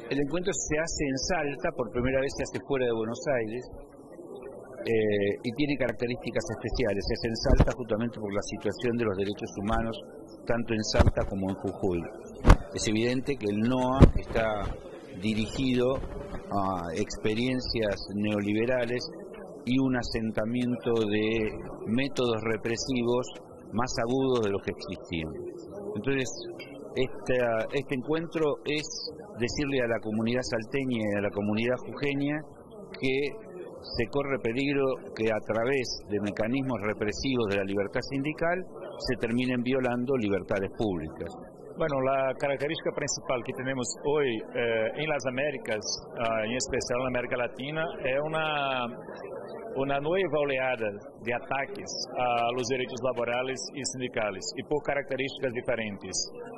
El encuentro se hace en Salta, por primera vez se hace fuera de Buenos Aires, y tiene características especiales. Se hace en Salta justamente por la situación de los derechos humanos, tanto en Salta como en Jujuy. Es evidente que el NOA está dirigido a experiencias neoliberales y un asentamiento de métodos represivos más agudos de los que existían. Entonces, este encuentro es decirle a la comunidad salteña y a la comunidad jujeña que se corre peligro que a través de mecanismos represivos de la libertad sindical se terminen violando libertades públicas. Bueno, la característica principal que tenemos hoy en las Américas, en especial en América Latina, es una nueva oleada de ataques a los derechos laborales y sindicales, y por características diferentes.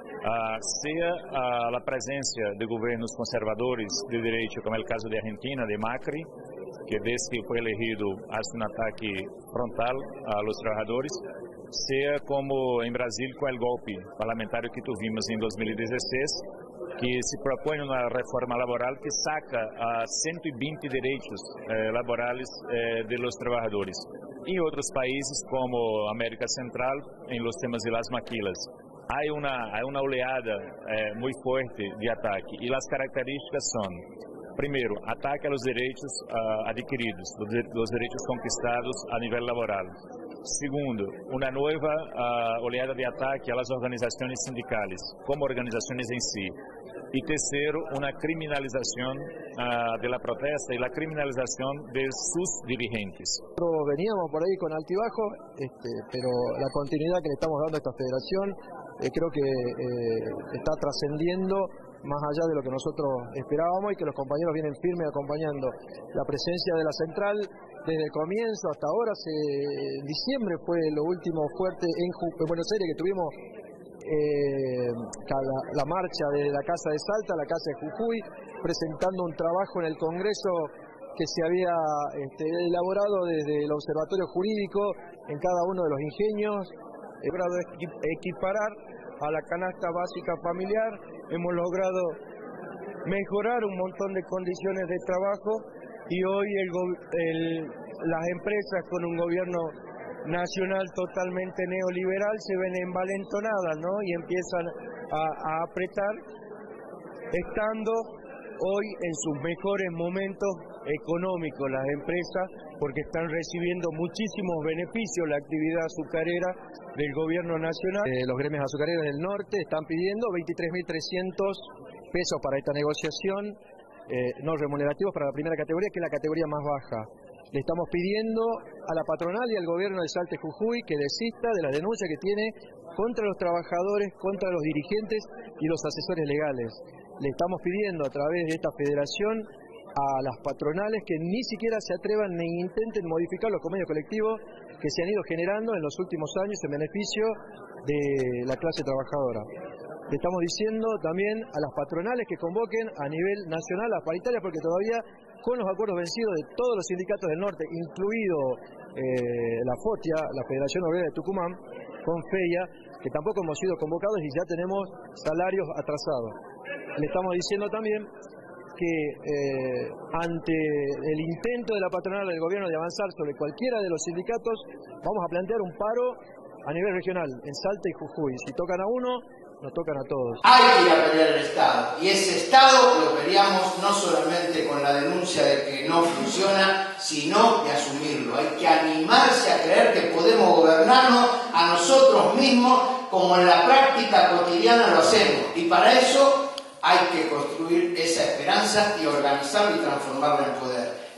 Sea la presencia de gobiernos conservadores de derecho, como el caso de Argentina, de Macri, que desde que fue elegido hace un ataque frontal a los trabajadores, sea como en Brasil con el golpe parlamentario que tuvimos en 2016, que se propone una reforma laboral que saca a 120 derechos laborales de los trabajadores. En otros países como América Central, en los temas de las maquilas, hay una oleada muy fuerte de ataque, y las características son: primero, ataque a los derechos adquiridos, los derechos conquistados a nivel laboral. Segundo, una nueva oleada de ataque a las organizaciones sindicales, como organizaciones en sí. Y tercero, una criminalización de la protesta y la criminalización de sus dirigentes. Nosotros veníamos por ahí con altibajo, pero la continuidad que le estamos dando a esta federación creo que está trascendiendo más allá de lo que nosotros esperábamos, y que los compañeros vienen firmes acompañando la presencia de la central desde el comienzo hasta ahora. En diciembre fue lo último fuerte en Buenos Aires, que tuvimos la marcha de la Casa de Salta a la Casa de Jujuy, presentando un trabajo en el Congreso que se había elaborado desde el Observatorio Jurídico en cada uno de los ingenios. Hemos logrado equiparar a la canasta básica familiar, hemos logrado mejorar un montón de condiciones de trabajo, y hoy las empresas con un gobierno nacional totalmente neoliberal se ven envalentonadas, ¿no? Y empiezan a apretar, estando hoy en sus mejores momentos económicos las empresas, porque están recibiendo muchísimos beneficios la actividad azucarera del gobierno nacional. Los gremios azucareros del norte están pidiendo 23.300 pesos para esta negociación, no remunerativos para la primera categoría, que es la categoría más baja. Le estamos pidiendo a la patronal y al gobierno de Salta y Jujuy que desista de las denuncias que tiene contra los trabajadores, contra los dirigentes y los asesores legales. Le estamos pidiendo a través de esta federación a las patronales que ni siquiera se atrevan ni intenten modificar los convenios colectivos que se han ido generando en los últimos años en beneficio de la clase trabajadora. Le estamos diciendo también a las patronales que convoquen a nivel nacional a paritarias, porque todavía con los acuerdos vencidos de todos los sindicatos del norte, incluido la FOTIA, la Federación Obrera de Tucumán, con FEIA, que tampoco hemos sido convocados y ya tenemos salarios atrasados. Le estamos diciendo también que ante el intento de la patronal del gobierno de avanzar sobre cualquiera de los sindicatos, vamos a plantear un paro a nivel regional, en Salta y Jujuy. Si tocan a uno, nos tocan a todos. Hay que ir a pelear el Estado, y ese Estado lo peleamos no solamente con la denuncia de que no funciona, sino de asumirlo. Hay que animarse a creer que podemos gobernarnos a nosotros mismos, como en la práctica cotidiana lo hacemos, y para eso hay que construir esa esperanza y organizarla y transformarla en poder.